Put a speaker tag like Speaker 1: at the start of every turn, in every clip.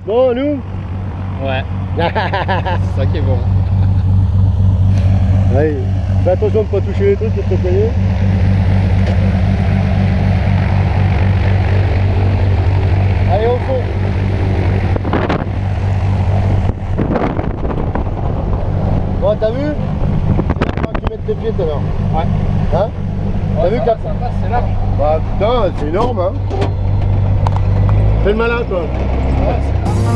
Speaker 1: Bon, nous?
Speaker 2: Ouais. C'est ça qui est bon.
Speaker 1: Allez, fais attention de ne pas toucher les trucs pour te payer. Allez, au fond. Bon, t'as vu? C'est là que tu mettes tes pieds tout à l'heure.
Speaker 2: Ouais.
Speaker 1: Hein? T'as vu qu'à...
Speaker 2: Ça passe, c'est large.
Speaker 1: Bah putain, c'est énorme, hein. Fais le malin, toi.
Speaker 2: Ouais, c'est large.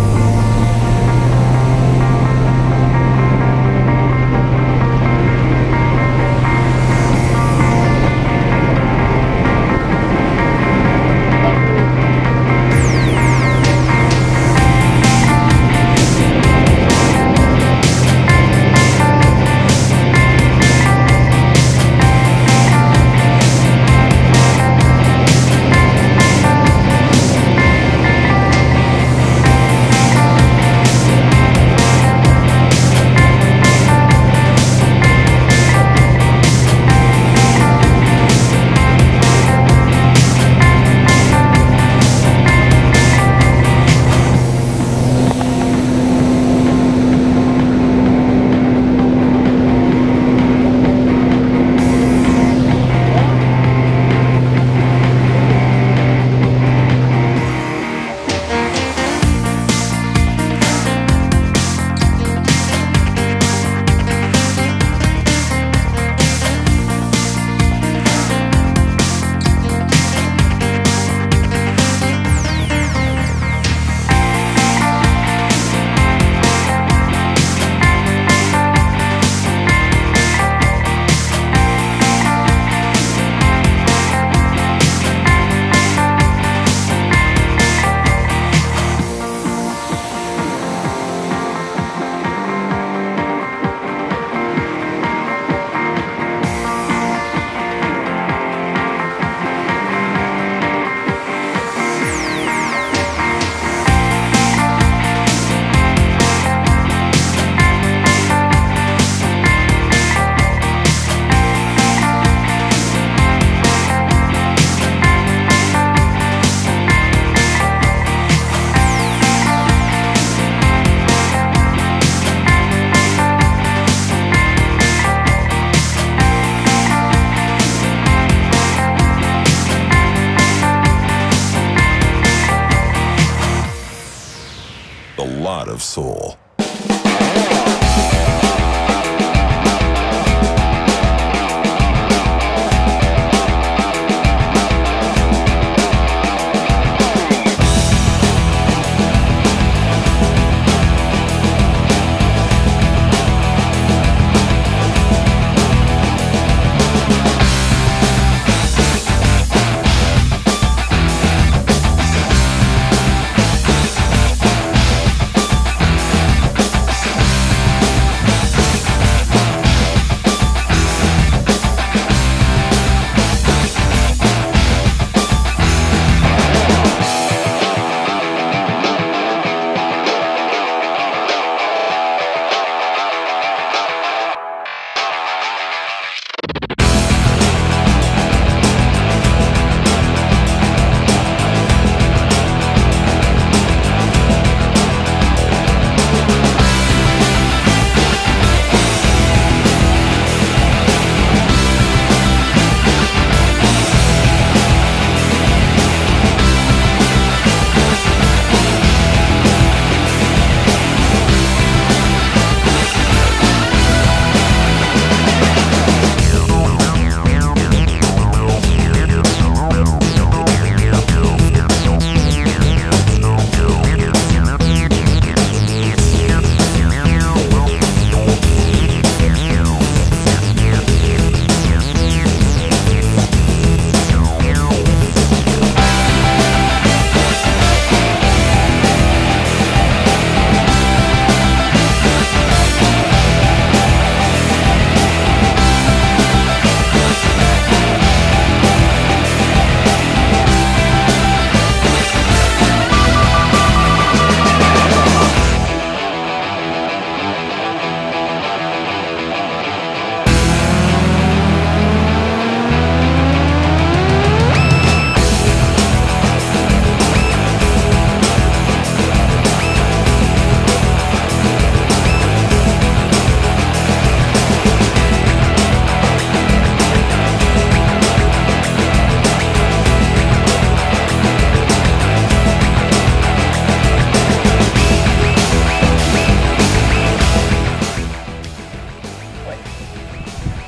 Speaker 3: A lot of soul.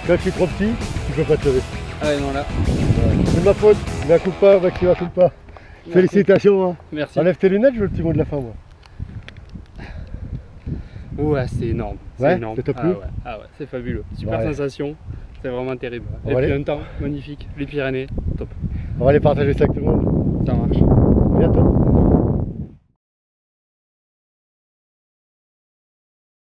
Speaker 1: Quand je suis trop petit, tu peux pas te lever.
Speaker 2: Ah ouais, non là.
Speaker 1: C'est de ma faute, ma culpa, maxima culpa. Félicitations, hein.
Speaker 2: Merci.
Speaker 1: Enlève tes lunettes, je veux le petit mot de la fin, moi.
Speaker 2: Ouais, c'est énorme.
Speaker 1: Ouais,
Speaker 2: énorme.
Speaker 1: c'est top
Speaker 2: Ah
Speaker 1: plus.
Speaker 2: ouais, ah ouais, c'est fabuleux. Super
Speaker 1: Ouais.
Speaker 2: sensation. C'est vraiment terrible.
Speaker 1: On
Speaker 2: Et
Speaker 1: va
Speaker 2: puis
Speaker 1: aller-
Speaker 2: un temps magnifique. Les Pyrénées, top.
Speaker 1: On va aller partager ça avec tout le monde.
Speaker 2: Ça marche.
Speaker 1: À bientôt.